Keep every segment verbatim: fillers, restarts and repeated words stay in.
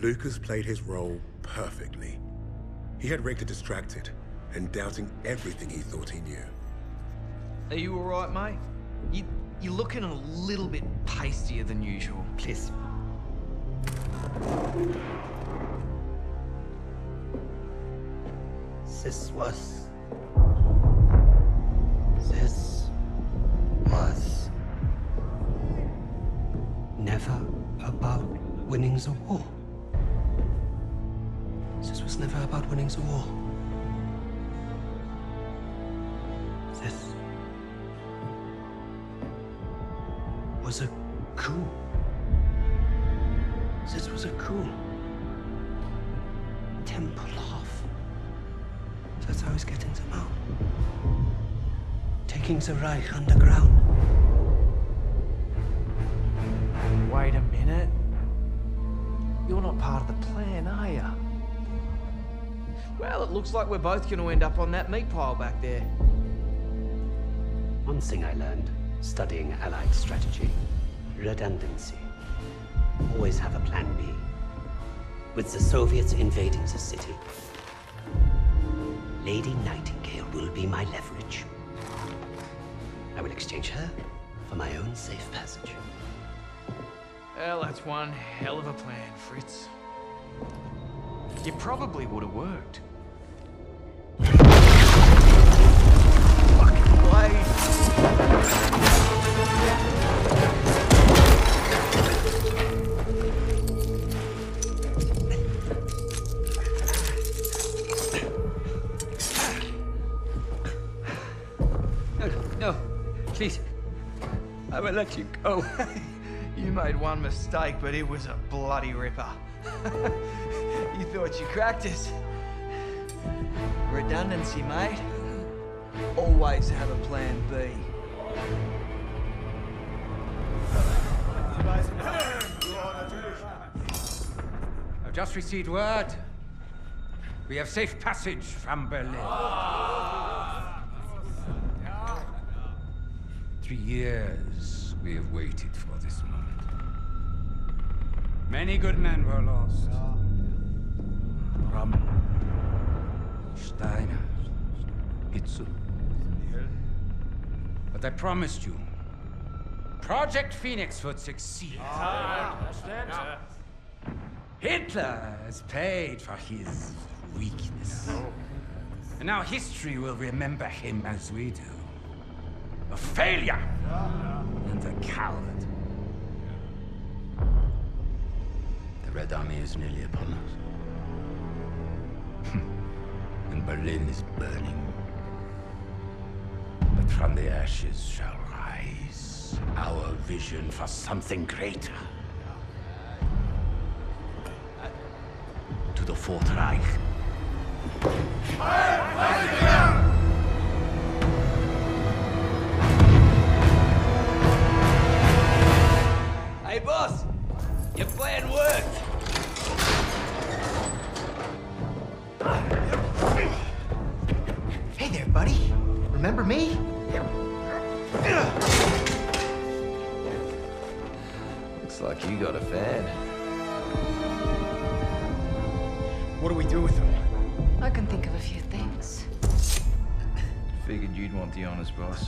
Lucas played his role perfectly. He had Richter distracted and doubting everything he thought he knew. Are you alright, mate? You, you're looking a little bit pastier than usual. Please. This was... This was... never about winning the war. This was never about winning the war. This was a coup. This was a coup. Temple off. That's how he's getting them out. Taking the Reich underground. Wait a minute. You're not part of the plan, are you? Well, it looks like we're both going to end up on that meat pile back there. One thing I learned studying Allied strategy: redundancy. Always have a plan B. With the Soviets invading the city, Lady Nightingale will be my leverage. I will exchange her for my own safe passage. Well, that's one hell of a plan, Fritz. You probably would have worked. Fucking blade! No, no, please. I will let you go. You made one mistake, but it was a bloody ripper. You thought you cracked us. Redundancy, mate. Always have a plan B. I've just received word. We have safe passage from Berlin. Three years we have waited for this moment. Many good men were lost. Rommel, Steiner, Hitzel. But I promised you, Project Phoenix would succeed. Hitler has paid for his weakness. And now history will remember him as we do. A failure and a coward. The Red Army is nearly upon us. And Berlin is burning. But from the ashes shall rise our vision for something greater. To the Fourth Reich. Hey, boss! Your plan worked! Hey there, buddy. Remember me? Looks like you got a fan. What do we do with them? I can think of a few things. Figured you'd want the honest, boss.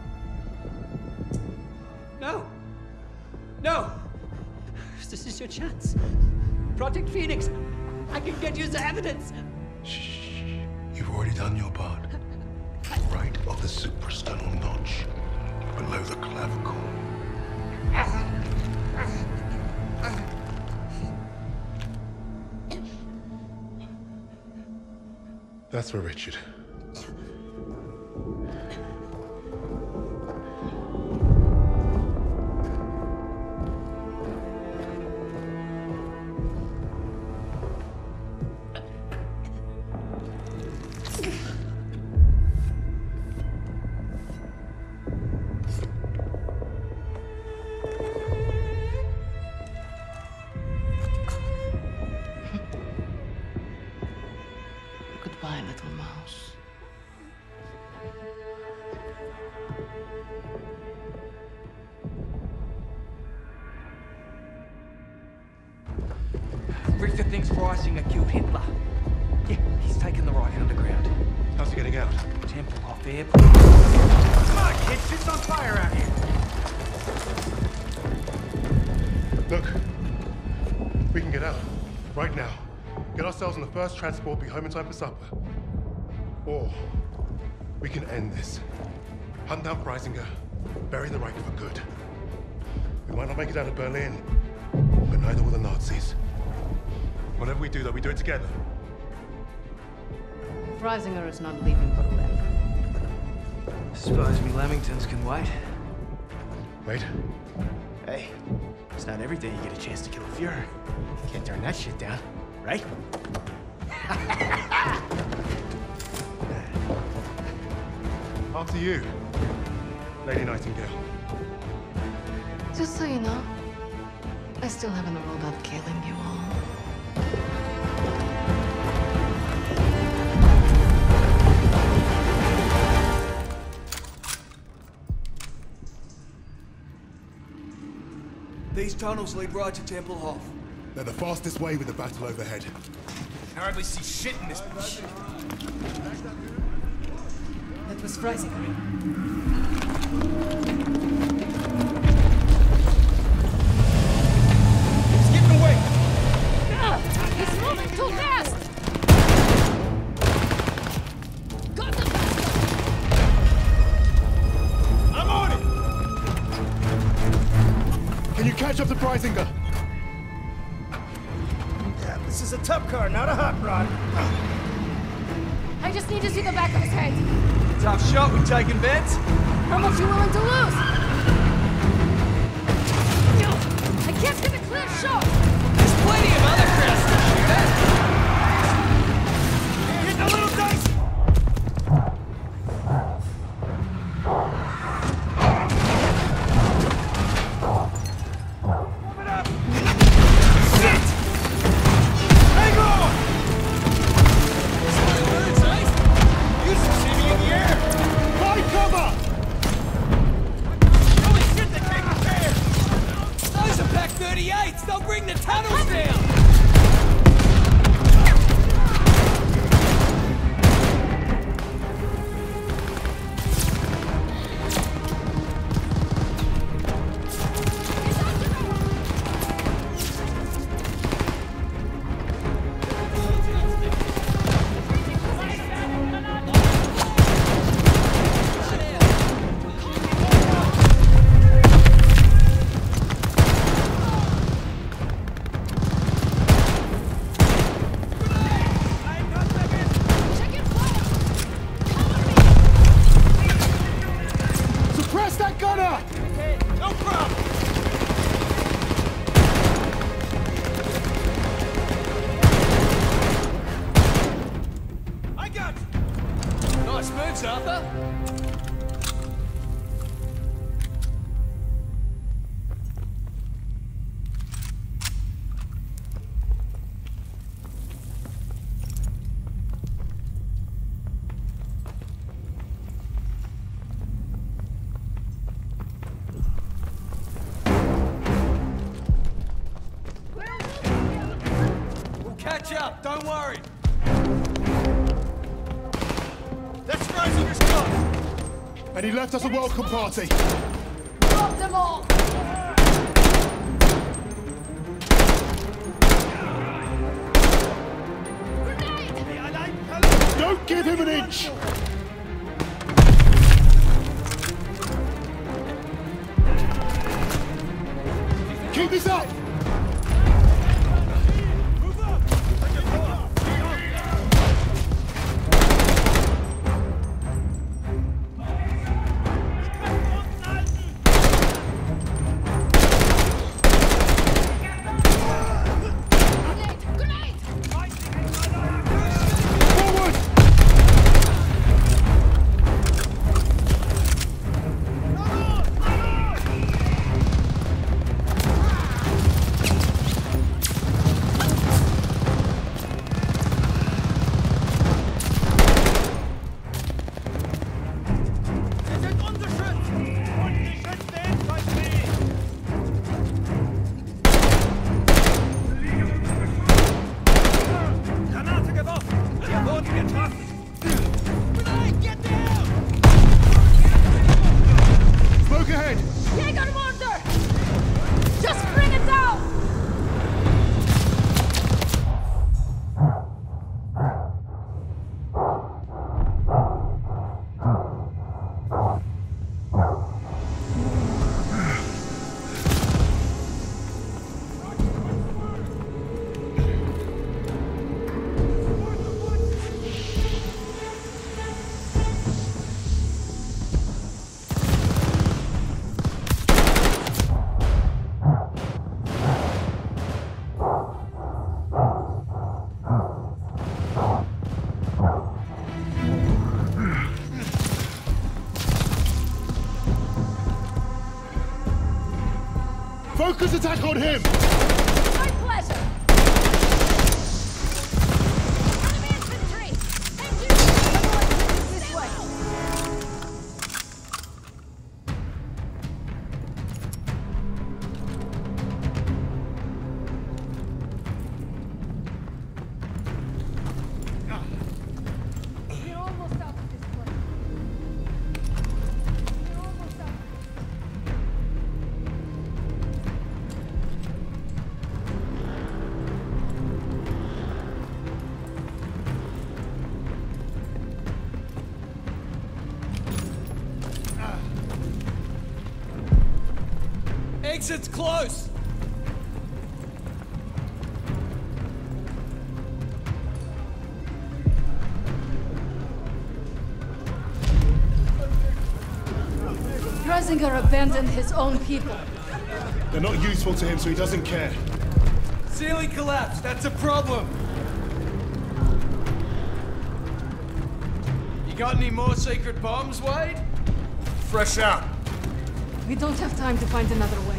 No! No! This is your chance. Project Phoenix! I can get you the evidence! Shh. You've already done your part. Right on the suprasternal notch, below the clavicle. That's for Richard. Goodbye, little mouse. Richter thinks Freisinger killed Hitler. Yeah, he's taken the Reich underground. How's he getting out? Tempelhof Airport. Come on, kid, shit's on fire out here. Look, we can get out right now. Get ourselves on the first transport, be home in time for supper. Or we can end this. Hunt down Freisinger, bury the Reich for good. We might not make it out of Berlin, but neither will the Nazis. Whatever we do, though, we do it together. Freisinger is not leaving Berlin. Suppose me Lamingtons can wait. Wait. Hey, it's not every day you get a chance to kill a Fuhrer. Can't turn that shit down, right? After you, Lady Nightingale. Just so you know, I still haven't ruled out killing you all. These tunnels lead right to Tempelhof. They're the fastest way with the battle overhead. I hardly see shit in this bitch. That was Freisinger. He's getting away! He's moving too fast! Got the bastard! I'm on it! Can you catch up to Freisinger? Yeah, this is a tough car, not a hot rod. I just need to see the back of his head. Tough shot, we taking bets? How much you willing to lose? No, I can't get a clear shot. There's plenty of other crowds to shoot at. Hit the little dice! Warm it up! Shit! Hang on! Sorry words, eh? You should see me in the air! Find cover! Holy shit, they came prepared! Those are Pack thirty-eights! They'll bring the tunnels down! Suppress that gunner! No problem! I got you! Nice moves, Arthur. We'll catch up, don't worry. That's Freisinger's car! And he left us a welcome party. Drop them all! Don't give him an inch! Keep this up! Move up! Forward! Focus attack on him! My pleasure! Enemy infantry! Thank you! Everyone, this way! We're almost out of this place. We're almost out. Exit's close! Freisinger abandoned his own people. They're not useful to him, so he doesn't care. Ceiling collapsed, that's a problem! You got any more secret bombs, Wade? Fresh out. We don't have time to find another way.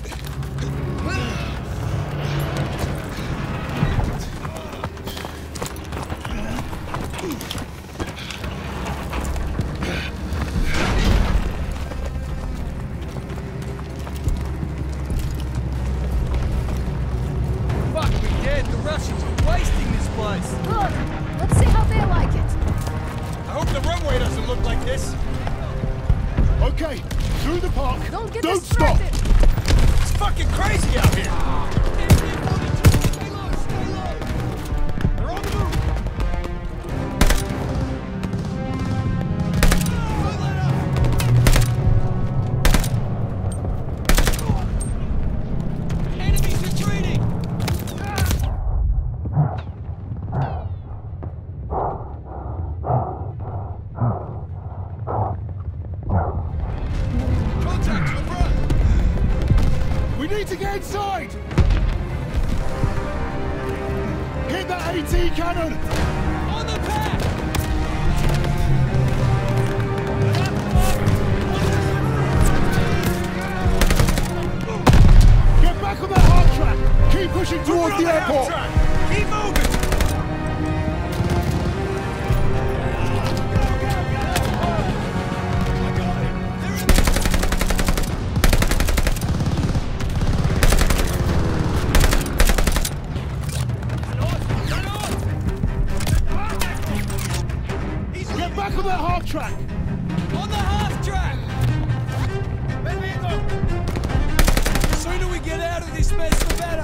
Fuck me dead, the Russians are wasting this place! Good. Let's see how they like it. I hope the runway doesn't look like this! Okay, through the park. Don't get Don't stop! distracted. It's fucking crazy out here! Stay low, stay low! They're on the move! Don't let up! Enemies retreating! Contact to the front! We need to get inside! Hit that AT cannon! On the path! Get back on that hard track! Keep pushing towards We're the on half airport! track. Keep moving! Get back on that hard track! On the half track! The sooner we get out of this mess, the better!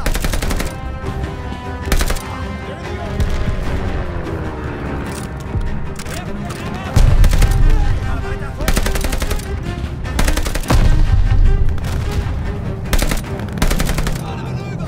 There they are! On a maneuver!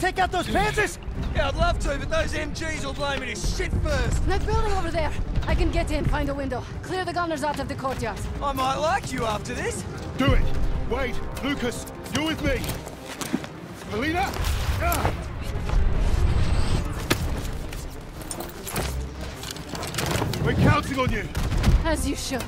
take out those panzers? Yeah, I'd love to, but those M Gs will blow me to shit first. That building over there. I can get in, find a window. Clear the gunners out of the courtyard. I might like you after this. Do it! Wade, Lucas, you're with me! Polina! Ah! We're counting on you! As you should.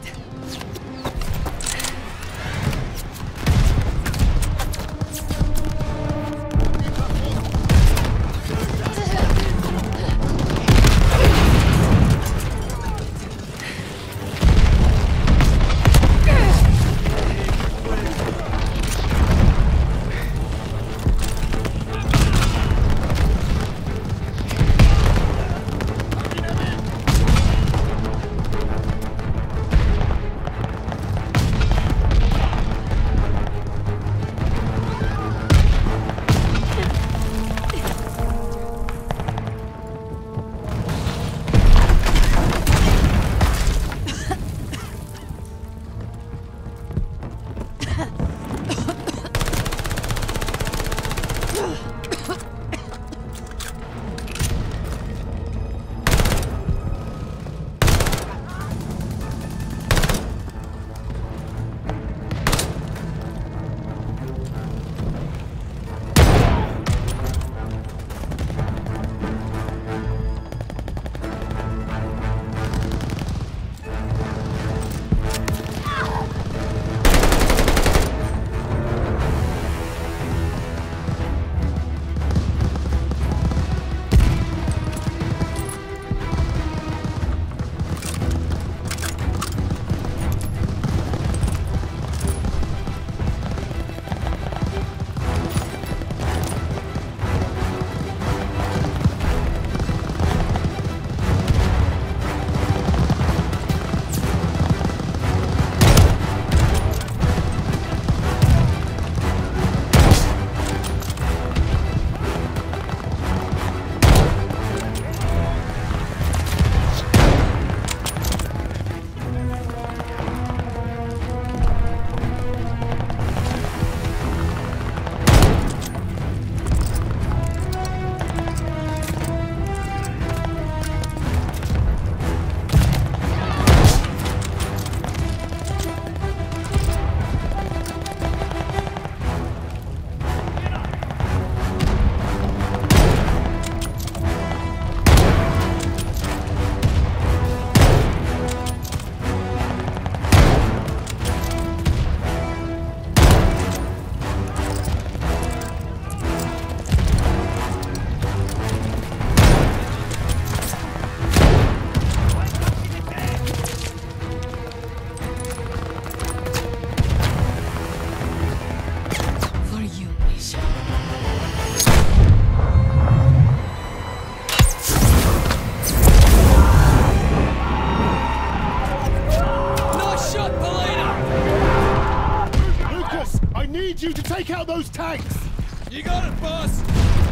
You to take out those tanks! You got it, boss!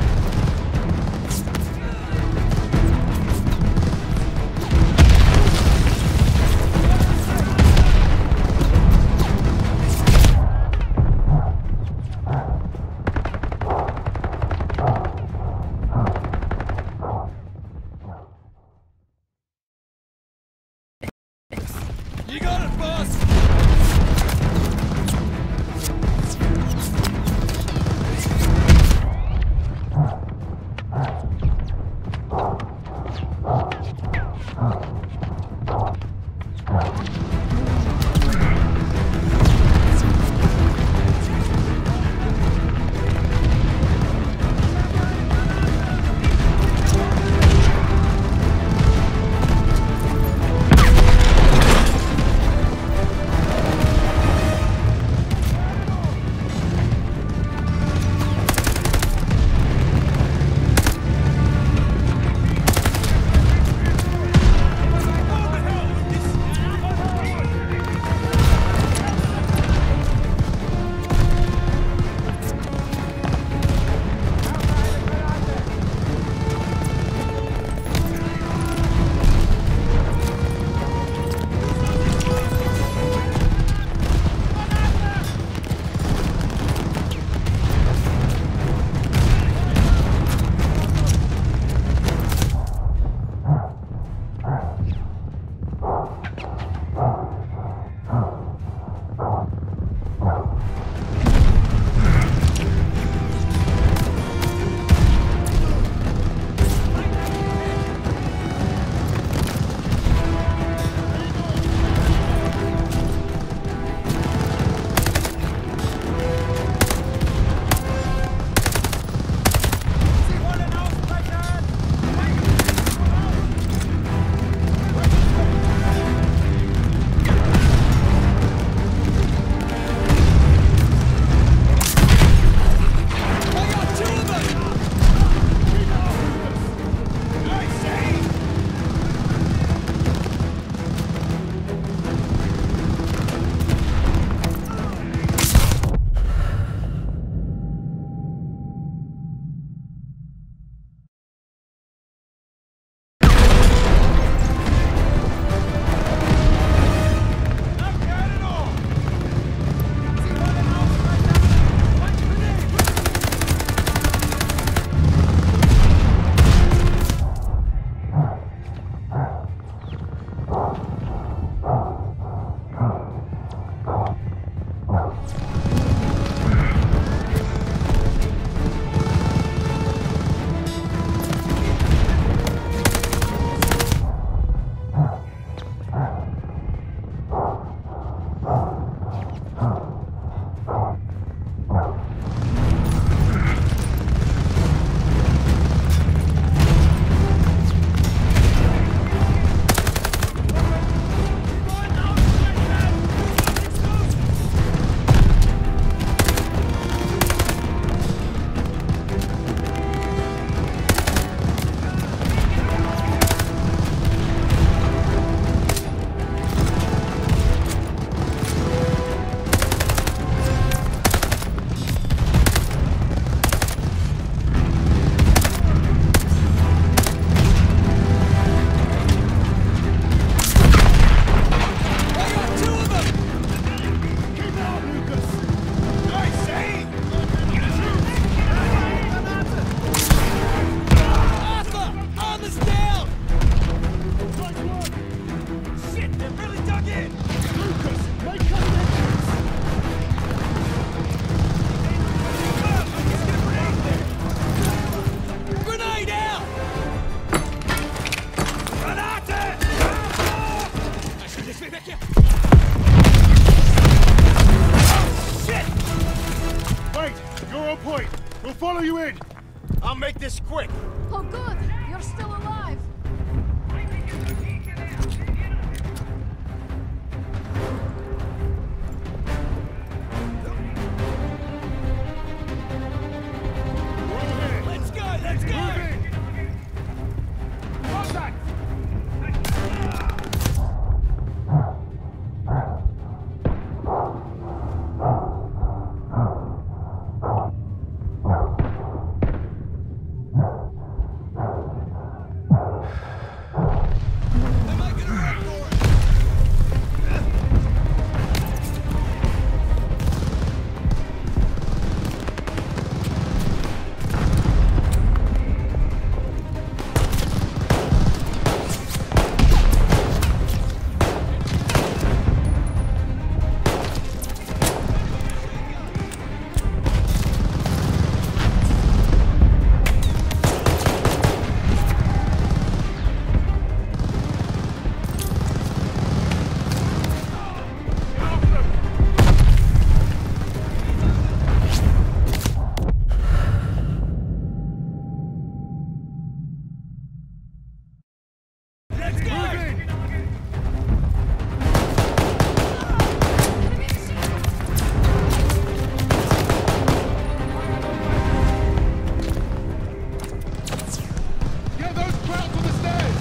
You got it, boss! follow you in. I'll make this quick. Oh, good. You're still alive. Let's go, let's go! Contact! They're making a run for it! Let's go! Get those crowds on the stairs!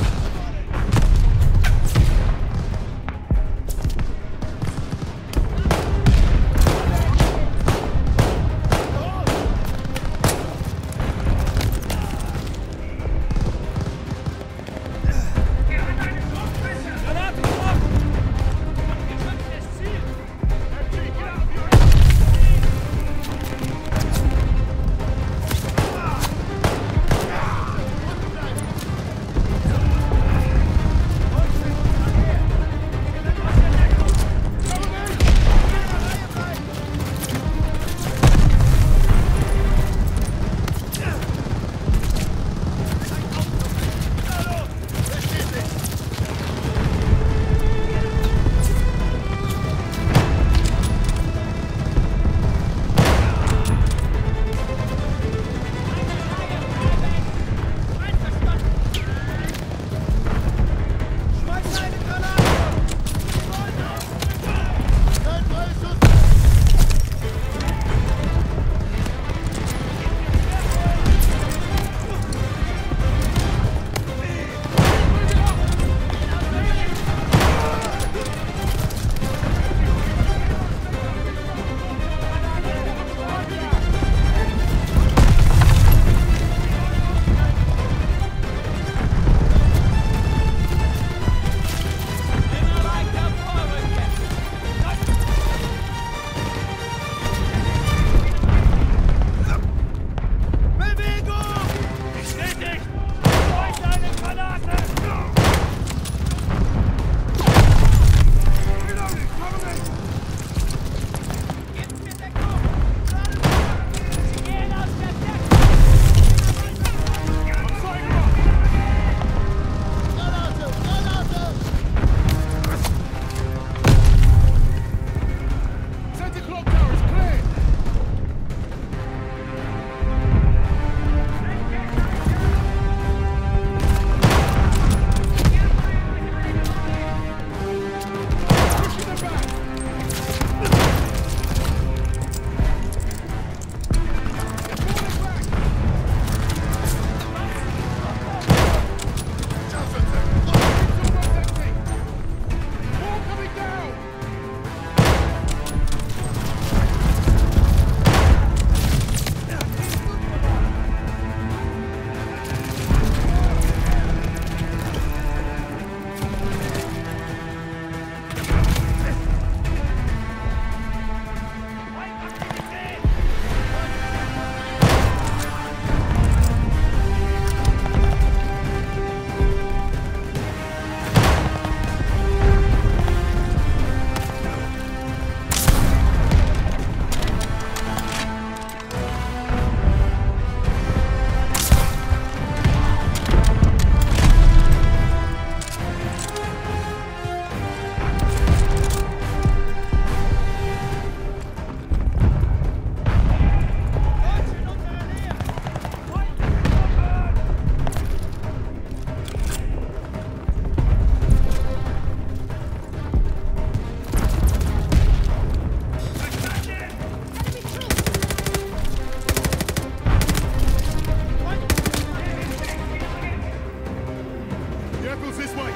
this way!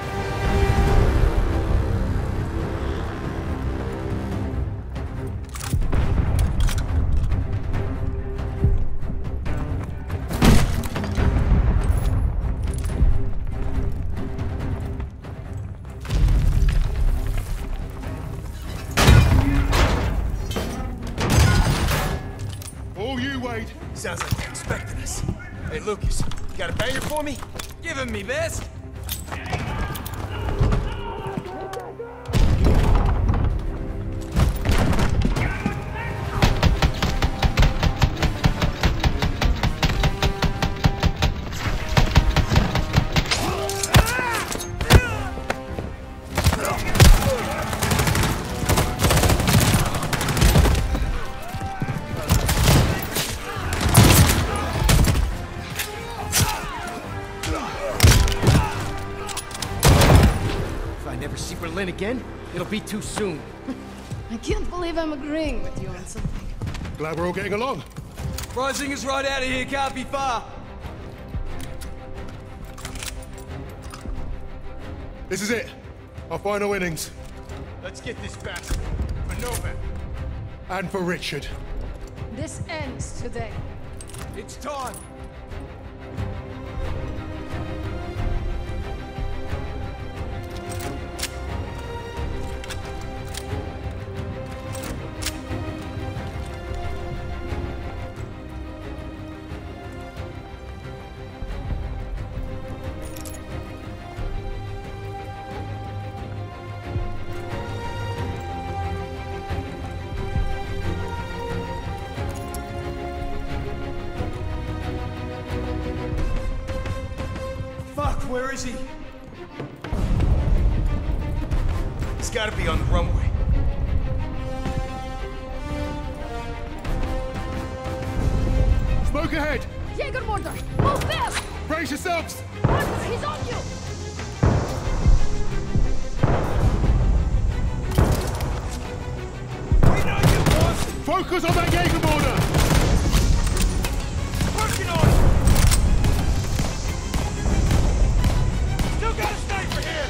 All you, Wade. Sounds like they're expecting us. Hey, Lucas, you got a banger for me? Giving me best. Again, it'll be too soon. I can't believe I'm agreeing with you on something. Glad we're all getting along. Freisinger's right out of here, can't be far. This is it. Our final innings. Let's get this bastard. For Nova. And for Richard. This ends today. It's time. Where is he? He's got to be on the runway. Smoke ahead! Jägermorder! Move fast! Brace yourselves! Arthur, he's on you! Wait on you, boss! Focus on that Jägermorder! Working on it! Still got a sniper here!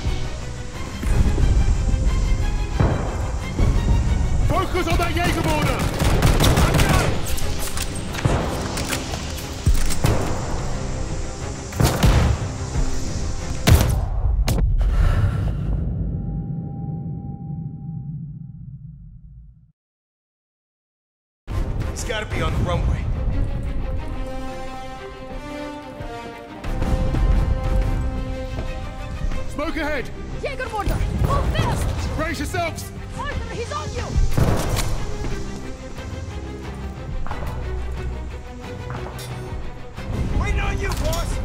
Focus on that Jägermorder! I got it! He's got to be on the runway. Smoke ahead! Jägermorder! Move fast! Brace yourselves! Arthur, he's on you! Waiting on you, boss!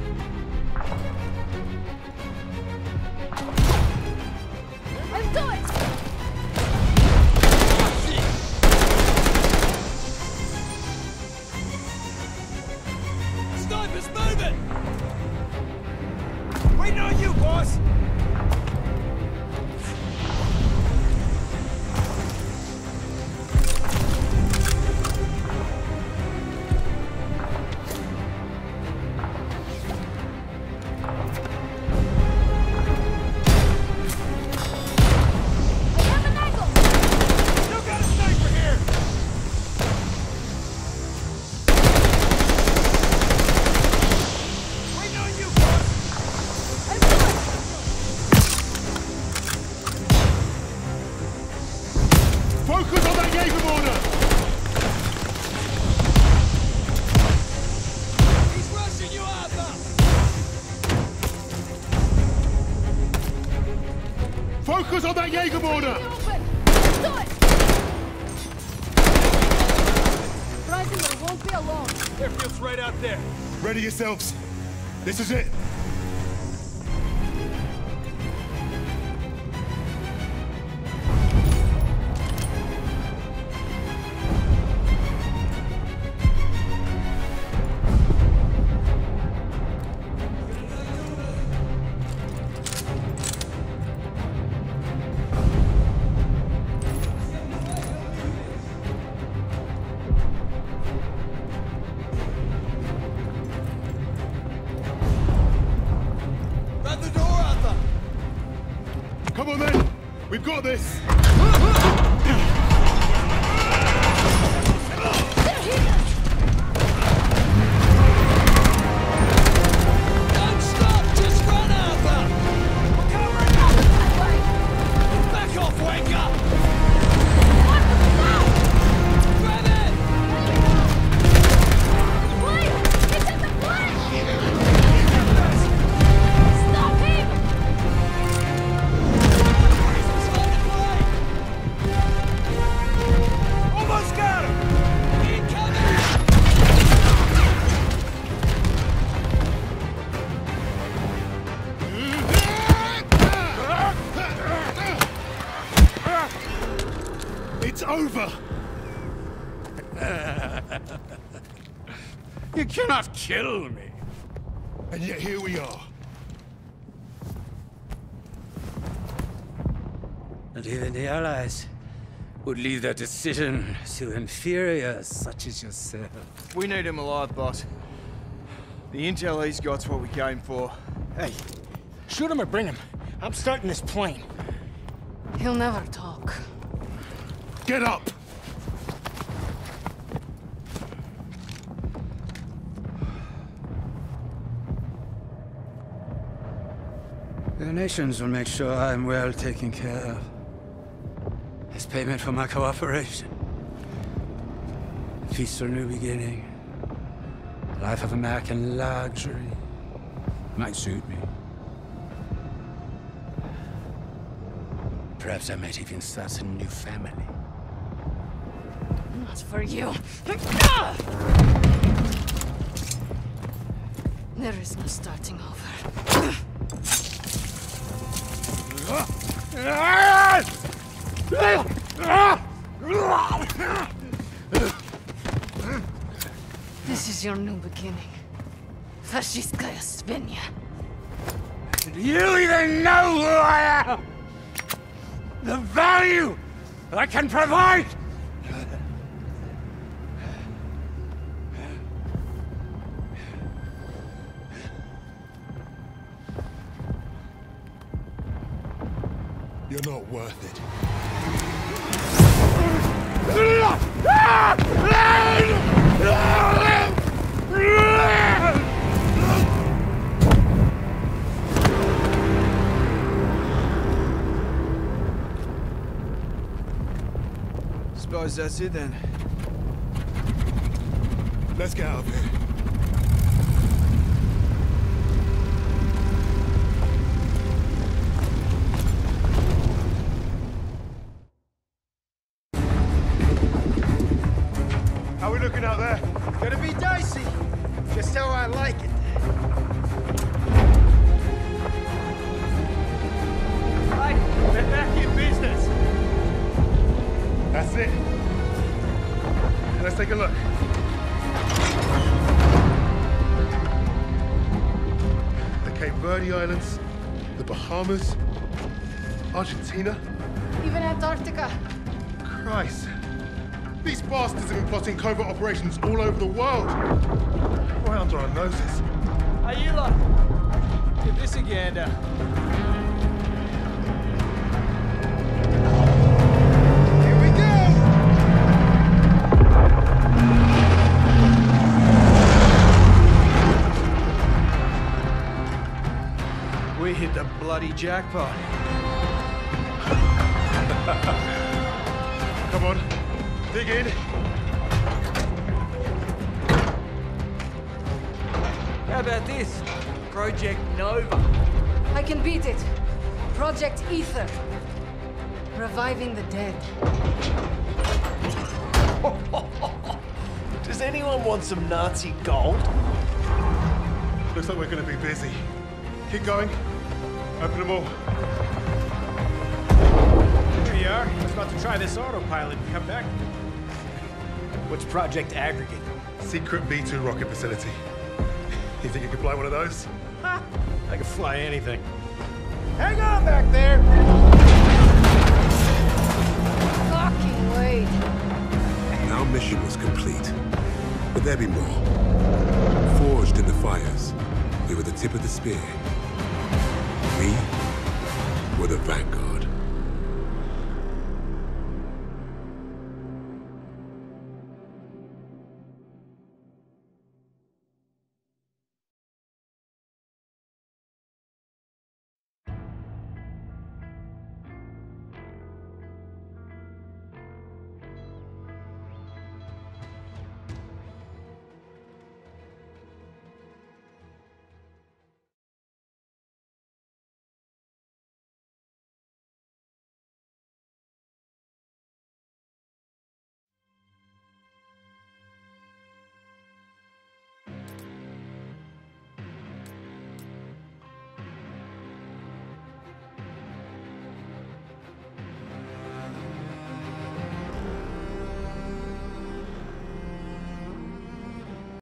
Let's do it! Sniper's moving! Waiting on you, boss! I have an angle! Still got a sniper here! Waiting on you, boss! Let's do it! Focus on that Jägermorder! He's rushing you, Arthur! Focus on that Jägermorder! Be open! Let's do it! Freisinger won't be alone. Airfield's right out there. Ready yourselves. This is it. Come on then! We've got this! Don't stop! Just run, Arthur! We're covering up! Back off, wanker! Grab it! Wait! It's in the flash! Stop him! It's on the play! Almost got him! Incoming! It's over! You cannot kill me. And yet here we are. And even the Allies would leave their decision to inferiors such as yourself. We need him alive, boss. The intel he's got's what we came for. Hey, shoot him or bring him. I'm starting this plane. He'll never talk. Get up! The nations will make sure I'm well taken care of. As payment for my cooperation. A feast for a new beginning. A life of American luxury. Might suit me. Perhaps I might even start a new family. Not for you. There is no starting over. This is your new beginning. Fascistkaya Svinya. Do you even know who I am? The value that I can provide? You're not worth it. Suppose that's it then. Let's get out of here. How are we looking out there? Gonna be dicey. Just how I like it. Right, we're back in business. That's it. Let's take a look. The Cape Verde Islands, the Bahamas, Argentina. Even Antarctica. Christ. These bastards have been plotting covert operations all over the world. Right under our noses. Hey, you lot. Give this a gander. Here we go! We hit the bloody jackpot. Come on, dig in. How about this? Project Nova. I can beat it. Project Ether. Reviving the dead. Does anyone want some Nazi gold? Looks like we're going to be busy. Keep going. Open them all. Here you are. I was about to try this autopilot and come back. What's Project Aggregate? Secret V two rocket facility. You think you could fly one of those? Ha! I can fly anything. Hang on back there! Fucking wait. Our mission was complete. But there be more. Forged in the fires, we were the tip of the spear. We were for the Vanguard.